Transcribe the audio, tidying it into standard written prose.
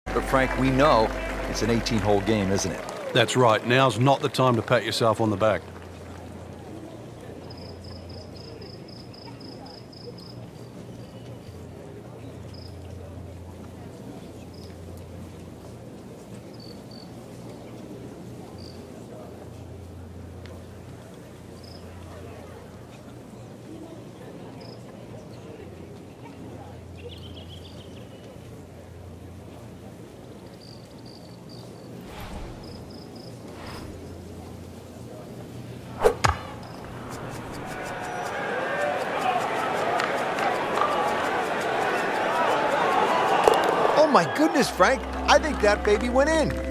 But Frank, we know it's an 18-hole game, isn't it? That's right. Now's not the time to pat yourself on the back. Oh my goodness, Frank, I think that baby went in.